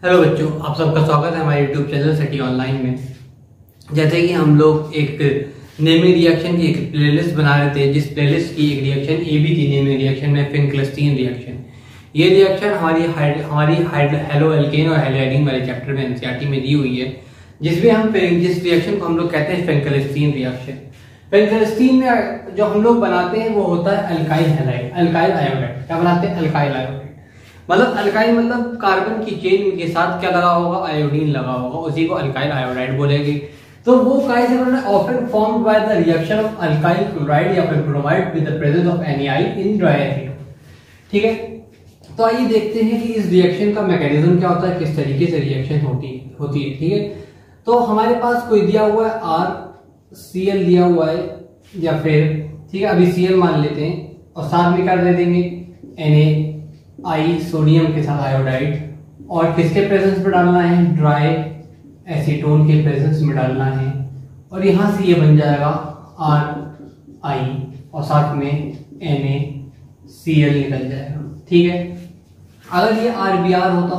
Hello बच्चों, आप सबका स्वागत है हमारे यूट्यूब चैनल सिटी ऑनलाइन में। जैसे कि हम लोग एक नेमिंग रिएक्शन की एक प्लेलिस्ट बना रहे थे, जिस प्लेलिस्ट की एक रिएक्शन ए भी थी नेमिंग रिएक्शन में, फिनक्लेस्टीन रिएक्शन। ये रिएक्शन हमारी हेलो एल्केन और हेलोएडीन वाले चैप्टर में एनसीईआरटी में दी हुई है, जिसमें जिस रिएक्शन को हम लोग कहते हैं फिनक्लेस्टीन रिएक्शन। फिनक्लेस्टीन में जो हम लोग बनाते हैं वो होता है अल्काइल हैलाइड, अल्काइल आयोडाइड। क्या बनाते हैं? Alkyl iodide. मतलब अल्काइल मतलब कार्बन की चेन के साथ क्या लगा होगा? आयोडीन लगा होगा, उसी को अल्काइल आयोडाइड बोलेंगे। तो वो गाइस इन्होंने often formed by the reaction of alkyl chloride या फिर bromide with the presence of NaI in dry acid. ठीक है, तो आइए देखते हैं कि इस रिएक्शन का मैकेनिज्म क्या होता है, किस तरीके से रिएक्शन होती है। ठीक है, तो हमारे पास कोई दिया हुआ है RCl दिया हुआ है, या फिर ठीक है अभी Cl मान लेते हैं और साथ में कर दे देंगे NaI सोडियम के साथ आयोडाइड, और किसके प्रेजेंस में डालना है? ड्राई एसीटोन के प्रेजेंस में डालना है, और यहां से ये बन जाएगा RI और साथ में NaCl निकल जाएगा। ठीक है, अगर ये RBr होता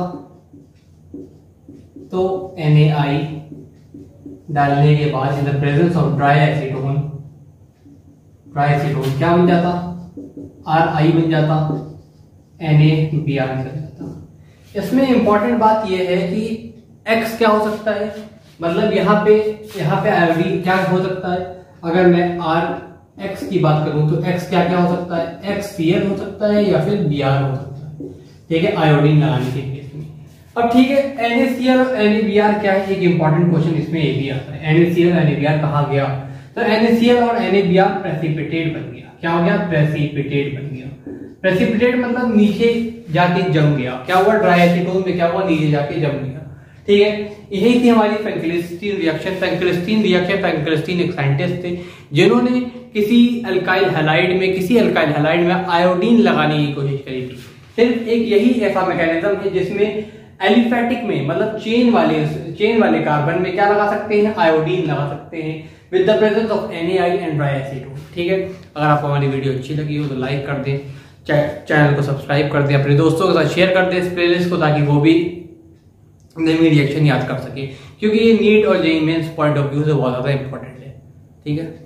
तो NaI डालने के बाद in the presence of dry acetone क्या बन जाता? RI बन जाता, NaBr निकल जाता। इसमें इंपॉर्टेंट बात यह है कि X क्या हो सकता है, मतलब यहाँ पे आयोडीन क्या हो सकता है। अगर मैं RX की बात करूं तो X क्या क्या हो सकता है? XCl हो सकता है या फिर Br हो सकता है। ठीक है, आयोडीन लगाने के केस में। अब ठीक है, NaCl और NaBr क्या है? एक इंपॉर्टेंट क्वेश्चन इसमें ये भी आता है, NaCl और NaBr कहाँ गया? तो NaCl और NaBr प्रेसिपिटेट बन गया। क्या हो गया? प्रेसिपिटेट बन गया। प्रेसिपिटेट मतलब नीचे जाके जम गया। क्या हुआ? ड्राई एसीटोन में क्या हुआ? नीचे जाके जम गया। ठीक है, यही थी हमारी फिनक्लेस्टीन रिएक्शन। फिनक्लेस्टीन एक साइंटिस्ट थे जिन्होंने किसी अल्काइल हैलाइड में आयोडीन लगाने की कोशिश करी थी। सिर्फ एक यही ऐसा मैकेनिज्म है जिसमें एलिफेटिक में मतलब चेन वाले कार्बन में क्या लगा सकते हैं? आयोडीन लगा सकते हैं with the presence of NaI and dry acetone. ठीक है, अगर आपको हमारी वीडियो अच्छी लगी हो तो लाइक कर दें, चैनल को सब्सक्राइब कर दें, अपने दोस्तों के साथ शेयर कर दें इस प्लेलिस्ट को, ताकि वो भी नेमिंग रिएक्शन याद कर सके, क्योंकि ये नीट और JEE mains point of view से बहुत ज्यादा इंपॉर्टेंट है। ठीक है।